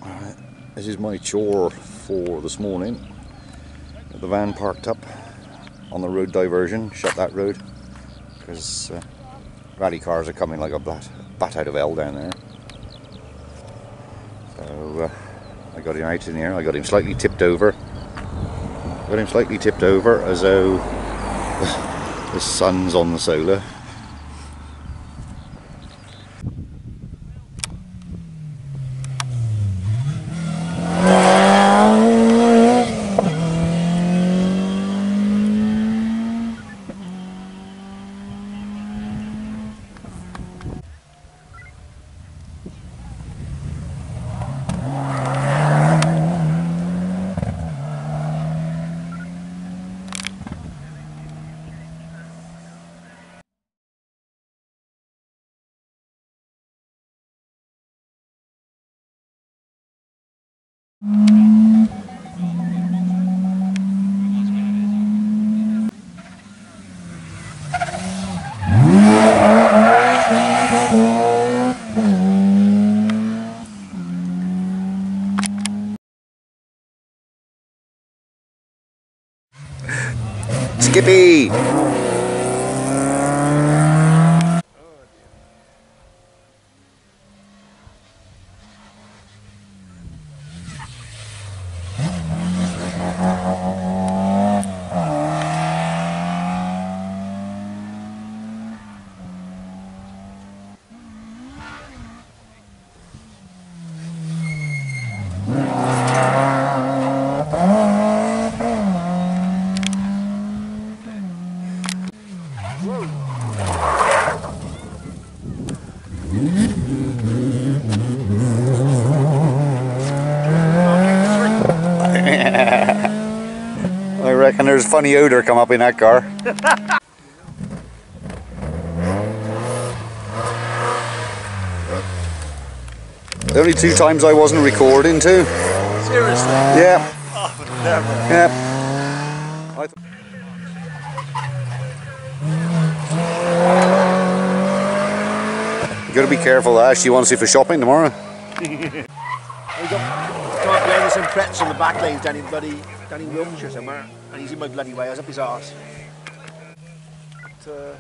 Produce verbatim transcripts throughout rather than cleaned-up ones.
This is my chore for this morning. The van parked up on the road diversion, shut that road because uh, rally cars are coming like a bat, bat out of hell down there. So uh, I got him out in here. I got him slightly tipped over. Got him slightly tipped over as though the sun's on the solar. Skippy! I reckon there's funny odour come up in that car. The only two times I wasn't recording too. Seriously? Yeah. Oh, never. Yeah. I th you gotta be careful, Ash. You want to see for shopping tomorrow? We got trying to blame some preps on the back lanes down in bloody down in Wiltshire somewhere, and he's in my bloody way. I was up his arse. But, uh...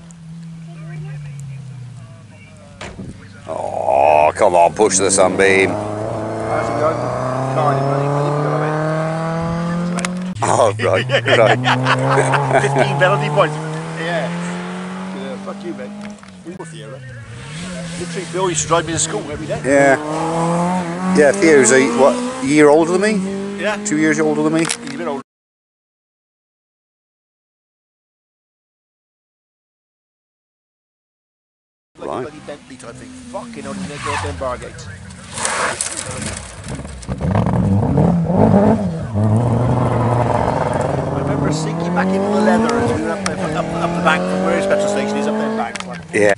Oh, come on, push the sunbeam. How's it going? Car in running. I think we got Oh, right, right. fifteen penalty points. Yeah. Uh, fuck you, mate. We were Theo. Literally, Bill used to drive me to school every day. Yeah. Yeah, Theo's a, what, a year older than me? Yeah. Two years older than me? He's a bit older. Like Right. a bloody Bentley type thing. Fucking hell, didn't they go up them bar gates? I remember sinking back into the leather as we were up, up, up, up the bank from where his petrol station is, up them banks. Like. Yeah.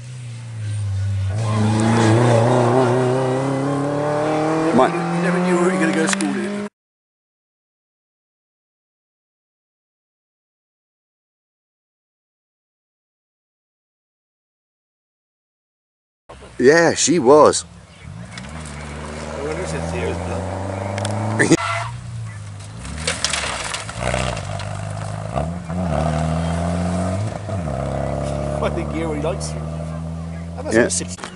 You never, you never knew where you were going to go to school, did you? Yeah, she was. I wonder if it's here, isn't it? I think here he likes you. That must Yeah. have six.